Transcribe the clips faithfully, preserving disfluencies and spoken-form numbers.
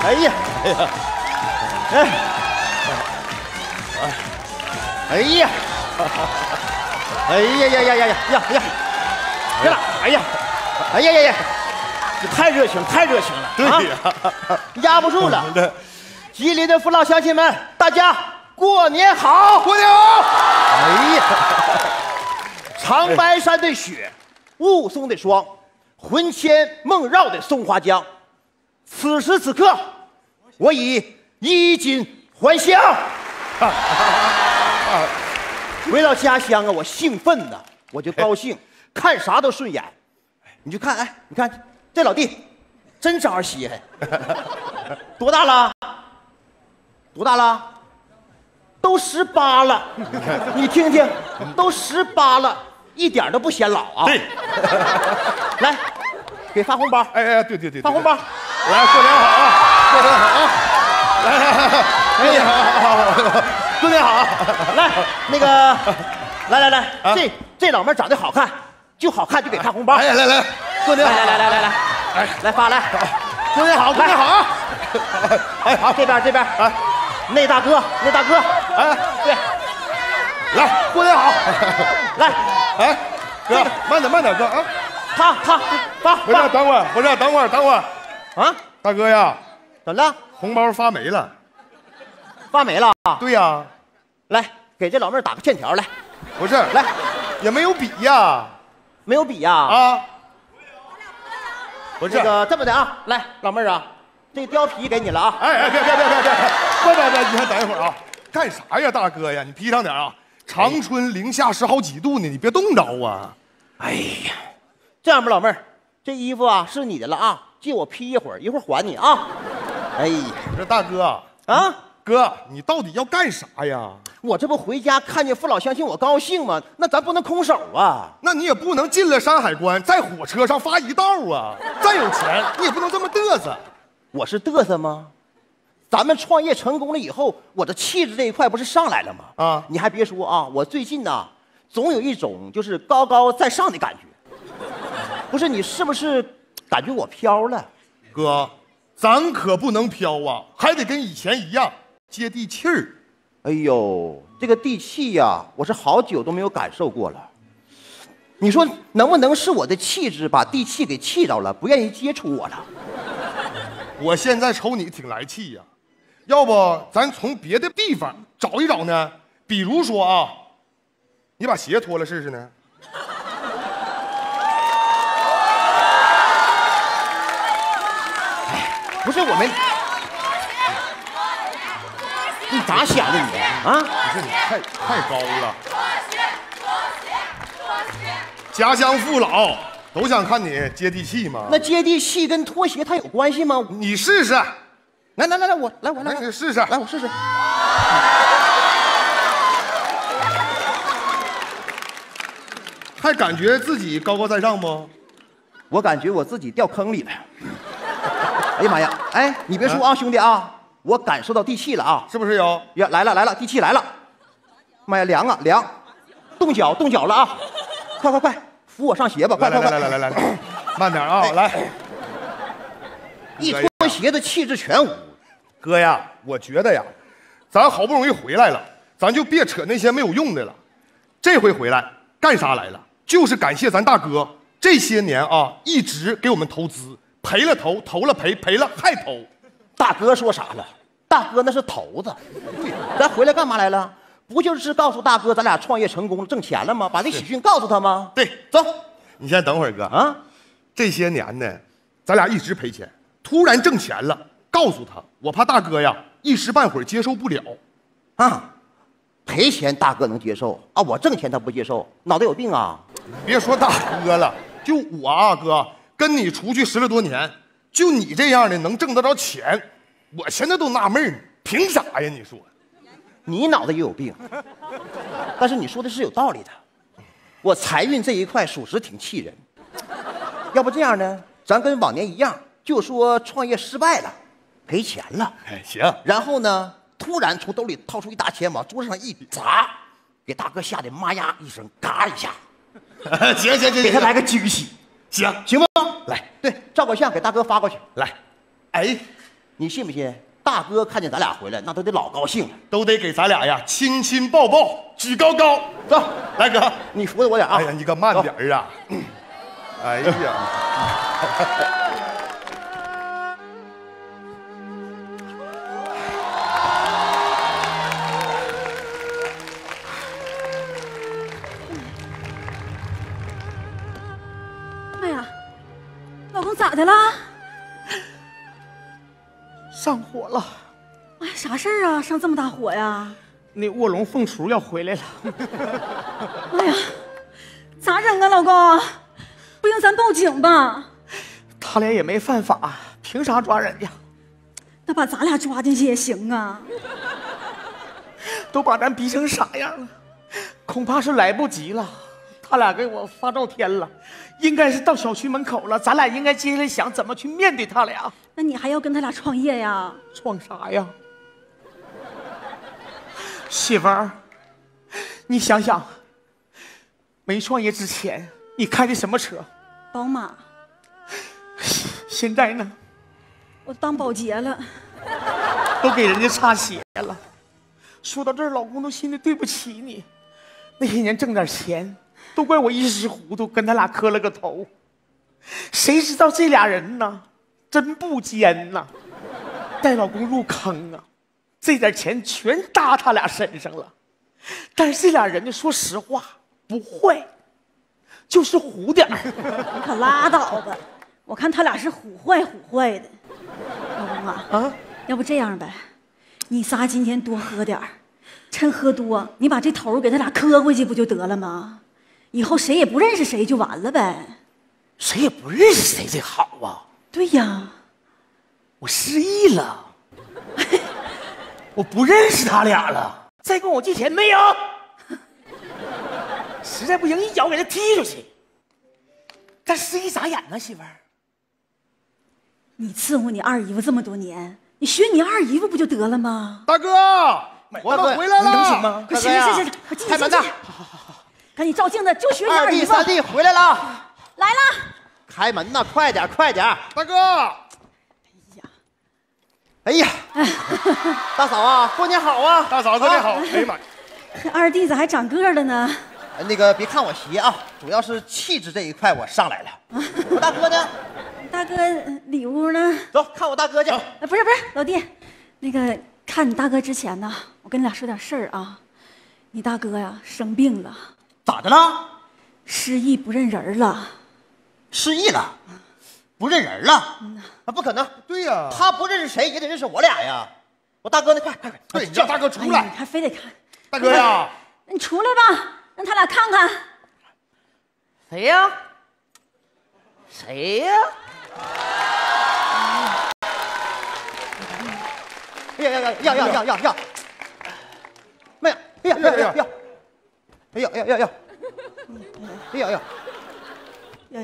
哎呀，哎呀，哎，哎呀，哎呀呀呀呀呀呀呀！别了，哎呀，哎呀呀呀！这太热情，太热情了， 对呀， 啊、压不住了。吉林的父老乡亲们，大家过年好！ 过年好！ 哎呀，长白山的雪，雾凇的霜，魂牵梦绕的松花江。此时此刻，我已衣锦还乡。回到家乡啊，我兴奋呐，我就高兴，看啥都顺眼。你就看，哎，你看这老弟，真招人稀罕。多大了？多大了？都十八了。你听听，都十八了，一点都不显老啊。 对， 来，给发红包。 哎哎，对对对， 发红包。 来，过年好啊！过年好啊！来，哎呀，过年好！ 来，那个，来来来，这这老妹长得好看，就好看就给发红包。 哎呀，来来，过年好！ 来来来来来， 哎， 来发来， 过年好，过年好啊！ 哎，好，这边这边， 哎， 那大哥，那大哥， 哎， 对， 来，过年好！ 来， 哎，哥，慢点慢点，哥啊！ 他他发不是，等会儿，不是，等会儿，等会儿。 啊， 大哥呀， 怎么了？ 红包发没了。 发没了？ 对呀， 来给这老妹儿打个欠条来。 不是， 来， 也没有笔呀。 没有笔呀？ 啊，不是这个这么的啊，来，老妹儿啊，这貂皮给你了啊。 哎哎，别别别别别，别别别，你先等一会儿啊！干啥呀，大哥呀？你披上点啊！长春零下十好几度呢，你别冻着啊！ 哎呀，这样吧，老妹儿，这衣服啊是你的了啊，借我披一会儿，一会儿还你啊。哎呀， 我说大哥啊， 哥，你到底要干啥呀？ 我这不回家看见父老乡亲，我高兴吗？那咱不能空手啊。 那你也不能进了山海关，在火车上发一道啊！再有钱，你也不能这么嘚瑟。 我是嘚瑟吗？咱们创业成功了以后，我的气质这一块不是上来了吗？ 啊， 你还别说啊，我最近呢，总有一种就是高高在上的感觉。不是你是不是感觉我飘了？ 哥，咱可不能飘啊，还得跟以前一样接地气儿。 哎呦，这个地气呀，我是好久都没有感受过了。你说能不能是我的气质把地气给气着了，不愿意接触我了？ 我现在瞅你挺来气呀，要不咱从别的地方找一找呢？比如说啊，你把鞋脱了试试呢？ 不是我们，你咋想的你啊？ 不是你太太高了。家乡父老都想看你接地气吗？ 那接地气跟拖鞋它有关系吗？ 你试试， 来来来来，我来我来， 来你试试， 来我试试。 还感觉自己高高在上不？ 我感觉我自己掉坑里了。哎呀妈呀！哎，你别说啊，兄弟啊，我感受到地气了啊！ 是不是有？ 呀，来了来了，地气来了！妈呀，凉啊凉，冻脚冻脚了啊！快快快，扶我上鞋吧！快快快！ 来来来来来来，慢点啊！来， 一脱鞋的气质全无。 哥呀，我觉得呀，咱好不容易回来了，咱就别扯那些没有用的了。这回回来干啥来了？就是感谢咱大哥这些年啊，一直给我们投资。赔了投，投了赔，赔了还投。 大哥说啥了？大哥那是头子。咱回来干嘛来了？不就是告诉大哥咱俩创业成功了，挣钱了吗？把这喜讯告诉他吗？ 对， 走。 你先等会儿，哥啊。 这些年呢，咱俩一直赔钱，突然挣钱了，告诉他，我怕大哥呀一时半会儿接受不了。 啊，赔钱大哥能接受啊，我挣钱他不接受，脑袋有病啊！ 别说大哥了，就我啊，哥。跟你出去十来多年，就你这样的能挣得着钱，我现在都纳闷儿，凭啥呀？你说， 你脑袋也有病，但是你说的是有道理的。我财运这一块属实挺气人，要不这样呢？咱跟往年一样，就说创业失败了，赔钱了。 哎，行。 然后呢，突然从兜里掏出一大钱，往桌上一砸，给大哥吓得妈呀一声，嘎一下。 行行行， 给他来个惊喜。 行行吗？ 来， 对，照个相给大哥发过去。 来，哎， 你信不信？大哥看见咱俩回来，那都得老高兴了， 都得给咱俩呀亲亲抱抱，举高高。 走， 来哥， 你扶着我点啊！ 哎呀，你可慢点儿啊！哎呀， 哎呀，老公咋的了？ 上火了， 哎，啥事儿啊？上这么大火呀？ 那卧龙凤雏要回来了。 哎呀，咋整啊，老公？不行，咱报警吧。 他俩也没犯法，凭啥抓人呀？ 那把咱俩抓进去也行啊。 都把咱逼成啥样了？恐怕是来不及了。他俩给我发照片了，应该是到小区门口了。咱俩应该接下来想怎么去面对他俩。 那你还要跟他俩创业呀？ 创啥呀？媳妇儿，你想想，没创业之前你开的什么车？ 宝马。 现在呢？ 我当保洁了。 都给人家擦鞋了。说到这儿，老公都心里对不起你。那些年挣点钱，都怪我一时糊涂，跟他俩磕了个头。谁知道这俩人呢，真不奸呐，带老公入坑啊！这点钱全搭他俩身上了。但是这俩人呢，说实话不坏，就是虎点儿。 你可拉倒吧！我看他俩是虎坏虎坏的。老公啊， 啊， 要不这样呗，你仨今天多喝点儿，趁喝多，你把这头给他俩磕回去不就得了吗？以后谁也不认识谁就完了呗。 谁也不认识谁，这好啊！ 对呀， 我失忆了，我不认识他俩了。再跟我借钱没有？实在不行，一脚给他踢出去。但失忆咋演呢，媳妇儿？ 你伺候你二姨夫这么多年，你学你二姨夫不就得了吗？ 大哥，我们回来了， 能行吗？ 快行行行行，快进去进去！好好好好，赶紧照镜子，就学你二弟姨夫。 三弟回来了， 来了。 开门呐，快点快点！ 大哥， 哎呀，大嫂啊，过年好啊！ 大嫂过年好！哎呀妈呀， 这二弟咋还长个儿了呢？ 那个别看我邪啊，主要是气质这一块我上来了。我大哥呢？ 大哥，里屋呢？ 走，看我大哥去。 哎，不是不是，老弟，那个看你大哥之前呢，我跟你俩说点事儿啊。你大哥呀生病了， 咋的了？ 失忆不认人了。 失忆了，不认人了？啊，不可能！ 对呀， 他不认识谁也得认识我俩呀。我大哥呢？快快快！ 对，你让大哥出哎呀， 来。 你还非得看？ 大哥呀， 你出来吧，让他俩看看。 谁呀？谁呀？ 哎呀呀呀呀呀呀呀呀！没有！哎呀呀呀呀！哎呀呀呀呀！哎呀呀！ 呀呀，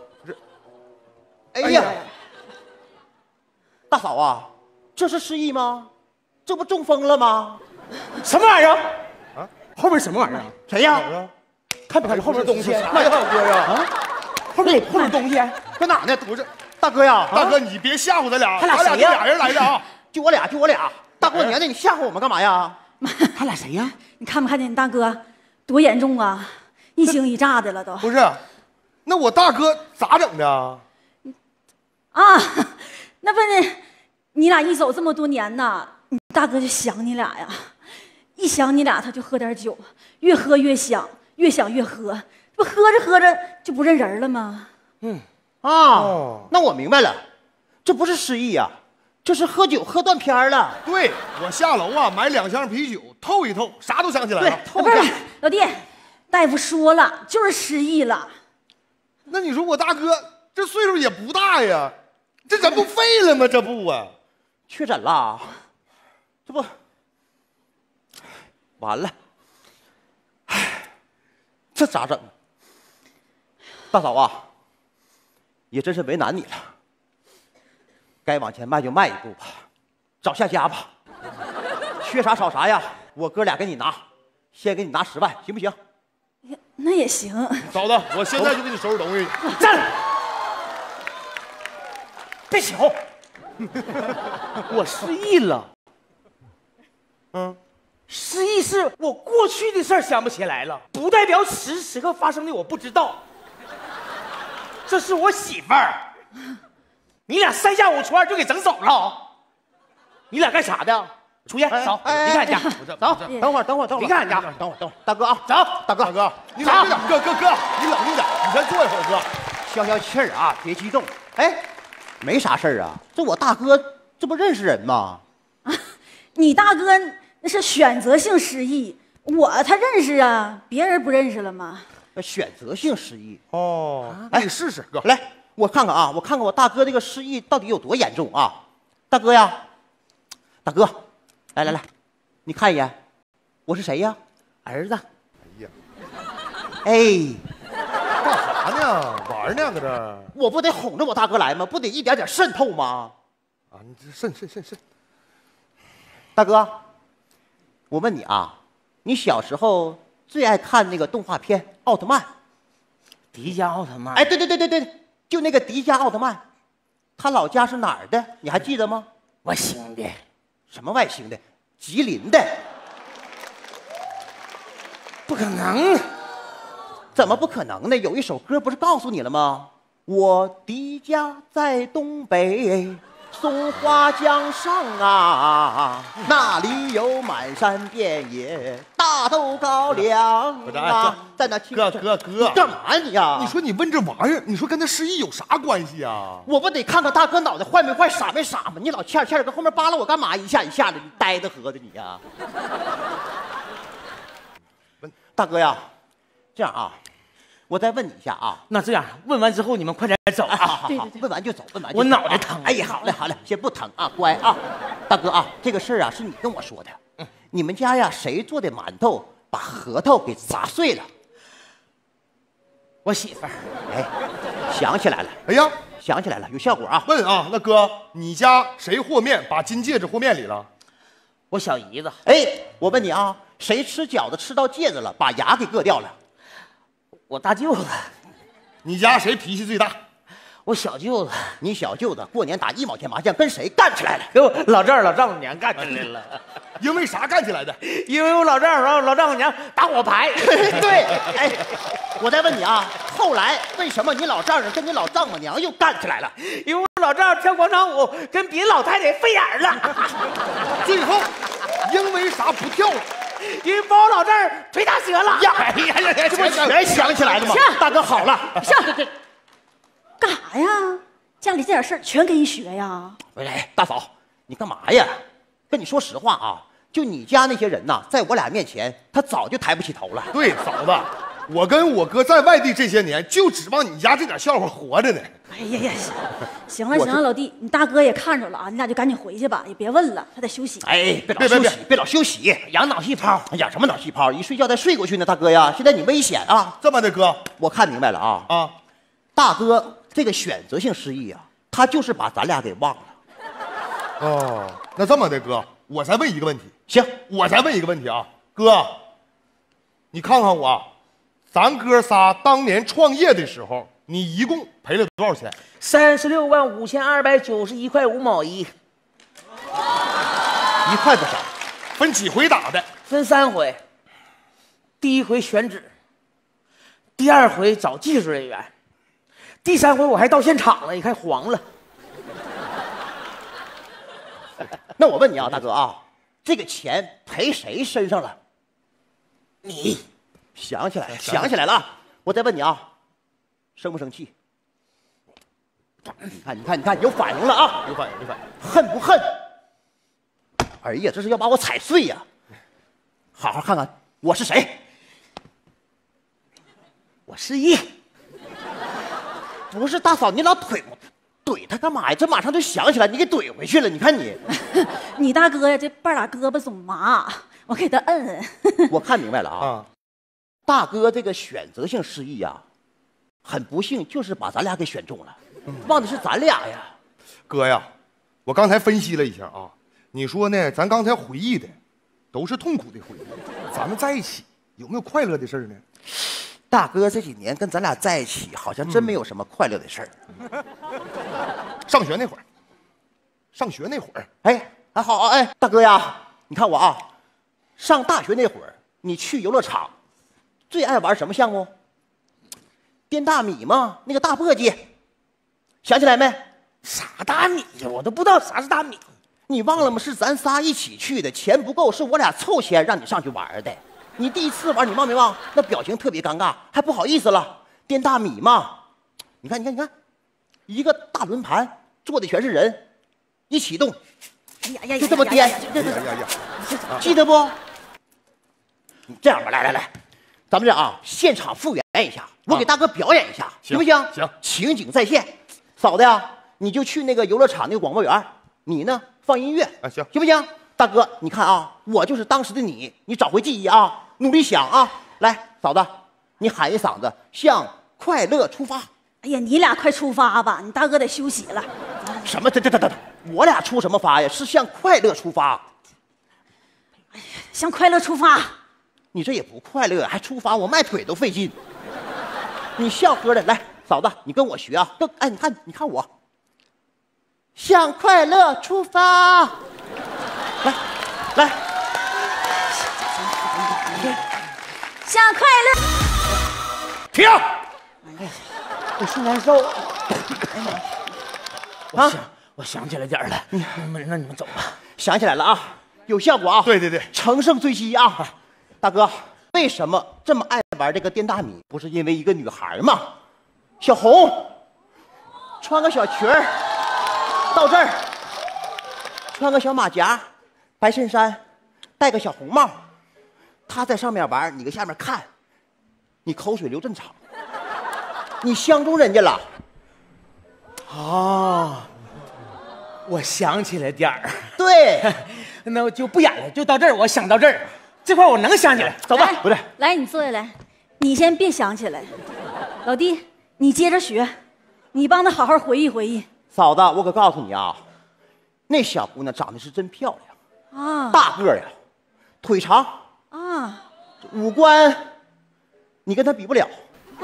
哎呀！大嫂啊，这是失忆吗？这不中风了吗？ 什么玩意儿？啊，后面什么玩意儿？ 谁呀？ 看没看见后面东西？ 哎呀，哥呀， 啊，后面后面东西搁哪呢？不是，大哥呀， 大哥你别吓唬咱俩， 他俩谁呀咱俩就俩人来的啊。 就我俩，就我俩。大过年的，你吓唬我们干嘛呀？ 他俩谁呀？ 你看没看见你大哥多严重啊？一惊一乍的了都。 不是，那我大哥咋整的啊？ 啊，那不是你俩一走这么多年呐，你大哥就想你俩呀，一想你俩他就喝点酒，越喝越想，越想越喝，这不喝着喝着就不认人了吗？ 嗯啊， 哦那我明白了，这不是失忆呀，这是喝酒喝断片儿了。 对，我下楼啊买两箱啤酒透一透，啥都想起来对了。， 不是透一下。 老弟，大夫说了，就是失忆了。 那你说我大哥这岁数也不大呀，这人不废了吗？这不啊， 确诊了，这不完了，唉，这咋整？大嫂啊，也真是为难你了，该往前迈就迈一步吧，找下家吧，缺啥少啥呀，我哥俩给你拿，先给你拿十万，行不行？ 那也行。 嫂子，我现在就给你收拾东西去。 站着，别吵！ 我失忆了。 嗯， 失忆是我过去的事儿想不起来了，不代表此时此刻发生的我不知道。这是我媳妇儿，你俩三下五除二就给整走了。你俩干啥的？出去走，离开俺家，走。 等会儿，等会儿，等会儿， 离开俺家， 等会儿，等会儿，大哥啊， 走， 大哥， 大哥，你冷静点，哥哥哥，你冷静点，你先坐一会儿，哥， 消消气儿啊，别激动。哎，没啥事儿啊，这我大哥这不认识人吗？ 啊，你大哥那是选择性失忆，我他认识啊，别人不认识了吗？ 选择性失忆哦，哎，你试试，哥， 来，我看看啊，我看看我大哥这个失忆到底有多严重啊！大哥呀，大哥，来来来，你看一眼，我是谁呀？儿子。 哎呀， 哎， 干啥呢？玩呢，搁这儿？ 我不得哄着我大哥来吗？不得一点点渗透吗？ 啊，你这渗渗渗渗。 大哥，我问你啊，你小时候最爱看那个动画片《奥特曼》？ 迪迦奥特曼。 哎，对对对对对，就那个迪迦奥特曼，他老家是哪儿的？你还记得吗？ 我兄弟。 什么外星的？吉林的。 不可能。 怎么不可能呢？有一首歌不是告诉你了吗？我的家在东北松花江上啊，那里有满山遍野大豆高粱啊，在那哥哥哥， 干嘛你呀？ 你说你问这玩意儿，你说跟他失忆有啥关系啊？ 我不得看看大哥脑袋坏没坏，傻没傻吗？你老欠欠搁后面扒拉我干嘛？一下一下的，你呆的喝的你呀！大哥呀，这样啊，我再问你一下啊。 那这样问完之后，你们快点走啊！ 好好好， 对对对， 问完就走，问完就走。 我脑袋疼。 哎呀，好嘞好嘞，先不疼啊，乖啊。大哥啊，这个事儿啊是你跟我说的。嗯，你们家呀谁做的馒头把核桃给砸碎了？ 我媳妇儿。 哎，想起来了。 哎呀， 想起来了，有效果啊。 问啊，那哥，你家谁和面把金戒指和面里了？ 我小姨子。 哎，我问你啊，谁吃饺子吃到戒指了，把牙给硌掉了？ 我大舅子。 你家谁脾气最大？ 我小舅子。 你小舅子过年打一毛钱麻将跟谁干起来了？ 跟我老丈人老丈母娘干起来了。 因为啥干起来的？ 因为我老丈人老丈母娘打火牌。 对，哎，我再问你啊，后来为什么你老丈人跟你老丈母娘又干起来了？ 因为我老丈人跳广场舞跟别的老太太飞眼了。 最后因为啥不跳了？ 因为把我老丈人腿打折了。 呀，哎呀呀，这不全想起来了吗？大哥好了， 上干啥呀？家里这点事儿全给你学呀？ 喂，来，大嫂，你干嘛呀？跟你说实话啊，就你家那些人呐，在我俩面前，他早就抬不起头了。 对，嫂子，我跟我哥在外地这些年，就指望你家这点笑话活着呢。 哎呀呀，行了行了，老弟，你大哥也看着了啊，你俩就赶紧回去吧，也别问了，他得休息。 哎，别老休息，别老休息， 养脑细胞。 养什么脑细胞？一睡觉再睡过去呢，大哥呀！现在你危险啊！ 这么的，哥， 我看明白了啊啊， 大哥这个选择性失忆啊，他就是把咱俩给忘了。 哦，那这么的，哥，我再问一个问题。 行， 我再问一个问题啊，哥，你看看我，咱哥仨当年创业的时候，你一共赔了多少钱？ 三十六万五千二百九十一块五毛一。 一块不少。 分几回打的？ 分三回。第一回选址，第二回找技术人员，第三回我还到现场了，一看黄了。 那我问你啊，大哥啊，这个钱赔谁身上了？你想起来了，想起来了啊！我再问你啊，生不生气？你看，你看，你看，有反应了啊！ 有反应，有反应。 恨不恨？哎呀，这是要把我踩碎呀！好好看看我是谁。 我失忆。 不是大嫂，你老怼我，怼他干嘛呀？这马上就想起来，你给怼回去了。你看你， 你大哥呀，这半拉胳膊总麻，我给他摁摁。 我看明白了啊， 啊大哥这个选择性失忆啊，很不幸就是把咱俩给选中了，忘的是咱俩呀。 哥呀，我刚才分析了一下啊，你说呢？咱刚才回忆的都是痛苦的回忆，咱们在一起有没有快乐的事呢？ 大哥这几年跟咱俩在一起，好像真没有什么快乐的事儿。 上学那会儿， 上学那会儿。 哎，还好啊，哎，大哥呀，你看我啊，上大学那会儿，你去游乐场，最爱玩什么项目？颠大米吗？那个大簸箕，想起来没？ 啥大米呀？我都不知道啥是大米。 你忘了吗？是咱仨一起去的，钱不够，是我俩凑钱让你上去玩的。你第一次玩，你忘没忘？那表情特别尴尬，还不好意思了。颠大米嘛，你看，你看，你看，一个大轮盘，坐的全是人，一启动， 呀呀， 就这么颠， 呀呀呀！ 记得不？你这样吧，来来来，咱们这啊，现场复原一下，我给大哥表演一下，行不行？ 行， 情景再现。嫂子呀，你就去那个游乐场那个广播员，你呢放音乐， 啊行， 行不行？大哥，你看啊，我就是当时的你，你找回记忆啊，努力想啊。来，嫂子，你喊一嗓子，向快乐出发。 哎呀，你俩快出发吧，你大哥得休息了。 什么？这这这这，我俩出什么发呀？是向快乐出发。 向快乐出发。 你这也不快乐，还出发，我迈腿都费劲。你笑呵的，来，嫂子，你跟我学啊。跟哎，你看，你看我，向快乐出发。来，来， 向快乐。 停！ 我是难受。 啊， 想我想起来点儿了，你们那你们走吧。 想起来了啊，有效果啊。 对对对， 乘胜追击啊。大哥，为什么这么爱玩这个颠大米？不是因为一个女孩吗？小红，穿个小裙儿，到这儿，穿个小马甲，白衬衫，戴个小红帽，她在上面玩，你搁下面看，你口水流正常，你相中人家了。 哦，我想起来点儿。 对， 那我就不演了，就到这儿。我想到这儿，这块我能想起来。走吧。 不对， 来，你坐下来，你先别想起来。老弟，你接着学，你帮他好好回忆回忆。 嫂子，我可告诉你啊，那小姑娘长得是真漂亮啊， 大个儿呀，腿长啊， 五官你跟她比不了啊。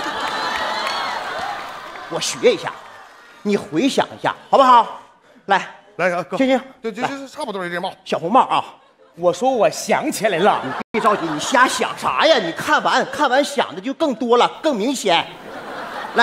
我学一下，你回想一下，好不好？来来啊，哥， 行行， 就就就差不多这帽。 小红帽啊， 我说我想起来了。 你别着急，你瞎想啥呀？你看完看完想的就更多了，更明显。来，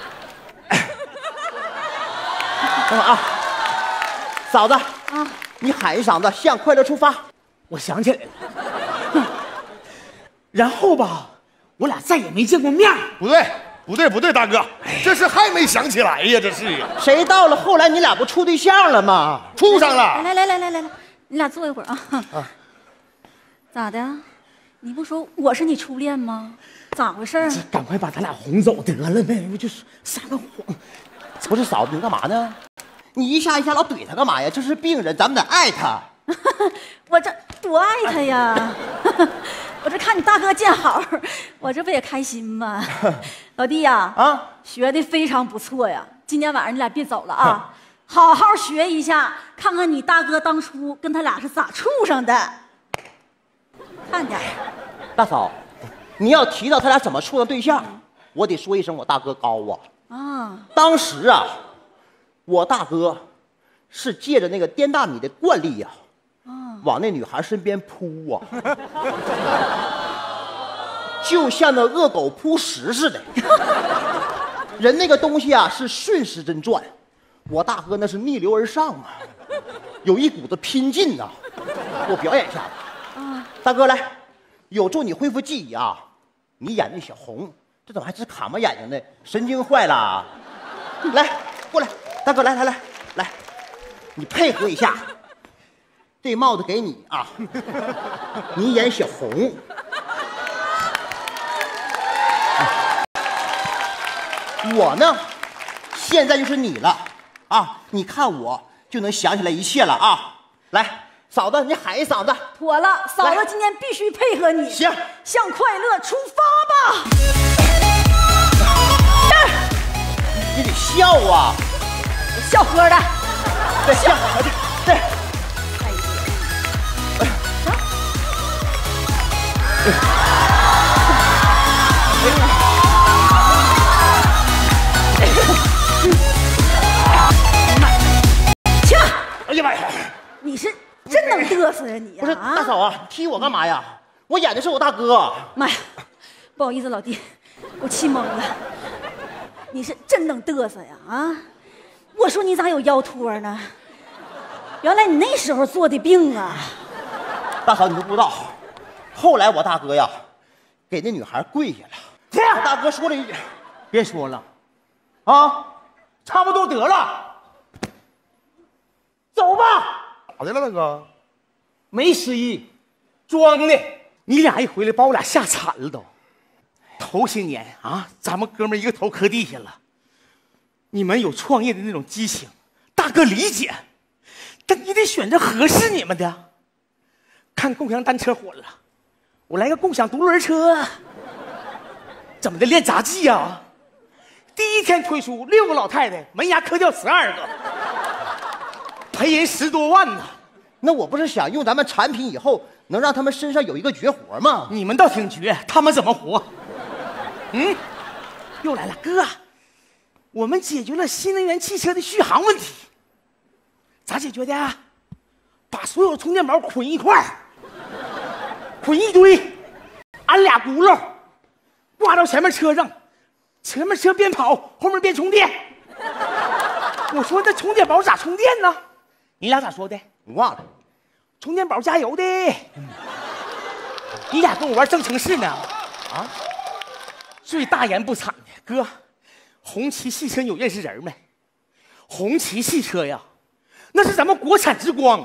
等会儿啊，嫂子啊，你喊一嗓子，向快乐出发。 我想起来了。然后吧，我俩再也没见过面。 不对，不对，不对，大哥，这是还没想起来呀，这是谁到了后来你俩不处对象了吗？ 处上了。 来来来来来来，你俩坐一会儿啊。啊，咋的？你不说我是你初恋吗？咋回事啊？ 赶快把他俩哄走得了呗，我就是撒个谎。 不是嫂子，你干嘛呢？你一下一下老怼他干嘛呀？这是病人，咱们得爱他。 我这多爱他呀！我这看你大哥见好，我这不也开心吗？老弟呀， 啊， 学的非常不错呀！今天晚上你俩别走了啊，好好学一下，看看你大哥当初跟他俩是咋处上的。看点， 大嫂，你要提到他俩怎么处上对象，我得说一声我大哥高啊。 啊， 当时啊，我大哥是借着那个颠大米的惯例呀、啊，往那女孩身边扑啊，就像那恶狗扑食似的。人那个东西啊是顺时针转，我大哥那是逆流而上啊，有一股子拼劲呐、啊。我表演一下子，啊，大哥来，有助你恢复记忆啊。你演那小红，这怎么还直卡巴眼睛呢？神经坏了啊！来，过来，大哥，来来来来，你配合一下。这帽子给你啊，你演小红。我呢，现在就是你了啊！你看我就能想起来一切了啊！来，嫂子，你喊一嗓子。 妥了，嫂子今天必须配合你。 行， 向快乐出发吧！ 你得笑啊！ 笑呵的， 对，笑，对，对。 呛。 呀妈呀！ 你是真能嘚瑟呀你呀！ 不是大嫂啊，踢我干嘛呀？我演的是我大哥。 妈呀，不好意思老弟，我气懵了。你是真能嘚瑟呀啊！我说你咋有腰托呢？原来你那时候做的病啊！ 大嫂你都不知道，后来我大哥呀，给那女孩跪下了。 这样， 我大哥说了一句：“ 别说了，啊，差不多得了，走吧。” 咋的了，大哥？ 没失忆，装的。你俩一回来，把我俩吓惨了都。头些年啊，咱们哥们一个头磕地下了。你们有创业的那种激情，大哥理解，但你得选择合适你们的。看共享单车火了，我来个共享独轮车。怎么的，练杂技呀？第一天推出六个老太太，门牙磕掉十二个，赔人十多万呢。 那我不是想用咱们产品以后能让他们身上有一个绝活吗？ 你们倒挺绝，他们怎么活？嗯，又来了，哥，我们解决了新能源汽车的续航问题。咋解决的？把所有充电宝捆一块儿，捆一堆，安俩轱辘，挂到前面车上，前面车边跑，后面边充电。我说那充电宝咋充电呢？你俩咋说的？ 你忘了？ 充电宝加油的。你俩跟我玩正程式呢？啊！最大言不惭的哥，红旗汽车你有认识人没？红旗汽车呀，那是咱们国产之光。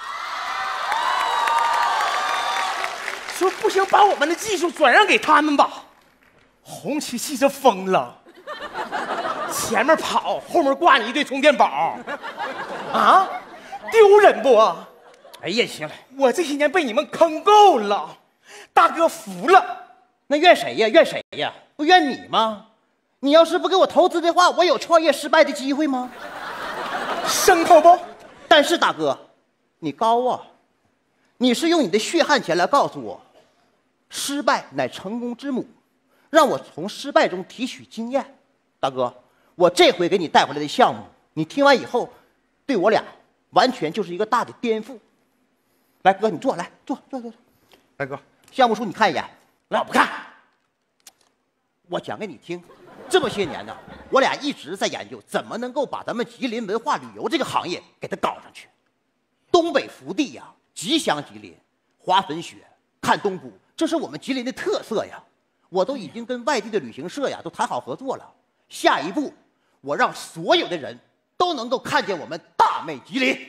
说不行，把我们的技术转让给他们吧。红旗汽车疯了，前面跑，后面挂你一堆充电宝，啊，丢人不？ 哎呀，行了， 我这些年被你们坑够了，大哥服了。 那怨谁呀？怨谁呀？不怨你吗？你要是不给我投资的话，我有创业失败的机会吗？ 牲口不？ 但是大哥，你高啊！你是用你的血汗钱来告诉我，失败乃成功之母，让我从失败中提取经验。大哥，我这回给你带回来的项目，你听完以后，对我俩完全就是一个大的颠覆。来，哥，你坐，来坐坐坐坐。 大哥， 项目书你看一眼。 老不看。 我讲给你听，这么些年呢，我俩一直在研究怎么能够把咱们吉林文化旅游这个行业给它搞上去。东北福地呀，吉祥吉林，滑粉雪，看东部，这是我们吉林的特色呀。我都已经跟外地的旅行社呀都谈好合作了。下一步，我让所有的人都能够看见我们大美吉林。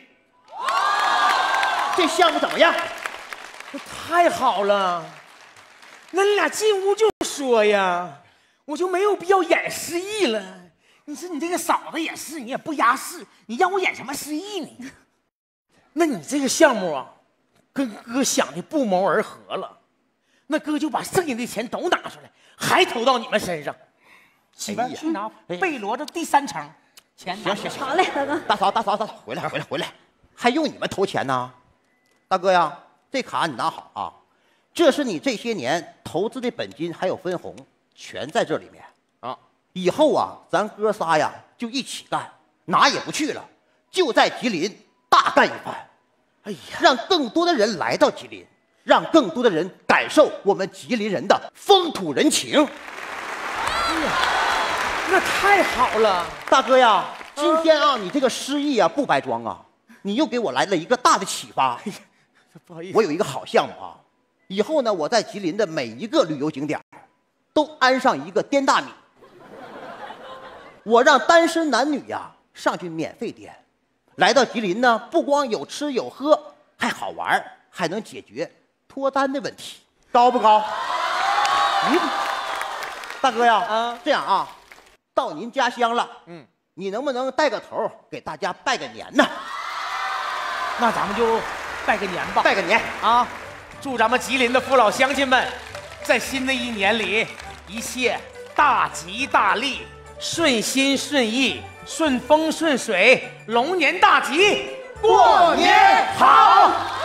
这项目怎么样？ 这太好了，那你俩进屋就说呀，我就没有必要演失忆了。你说你这个嫂子也是，你也不压事，你让我演什么失忆呢？那你这个项目啊，跟哥想的不谋而合了。那哥就把剩下的钱都拿出来，还投到你们身上。媳妇儿去拿贝罗的第三层钱。 行行行， 好嘞，大哥。 大嫂大嫂大嫂，回来回来回来，还用你们投钱呢？大哥呀，这卡你拿好啊，这是你这些年投资的本金还有分红，全在这里面啊。以后啊，咱哥仨呀就一起干，哪也不去了，就在吉林大干一番。哎呀，让更多的人来到吉林，让更多的人感受我们吉林人的风土人情。 哎呀，那太好了， 大哥呀，今天啊，你这个失忆啊不白装啊，你又给我来了一个大的启发。 不好意思， 我有一个好项目啊，以后呢，我在吉林的每一个旅游景点都安上一个颠大米，我让单身男女呀上去免费颠。来到吉林呢，不光有吃有喝，还好玩，还能解决脱单的问题，高不高？嗯，大哥呀， 啊， 这样啊，到您家乡了， 嗯， 你能不能带个头给大家拜个年呢？ 那咱们就拜个年吧。 拜个年啊！祝咱们吉林的父老乡亲们，在新的一年里一切大吉大利，顺心顺意，顺风顺水，龙年大吉，过年好。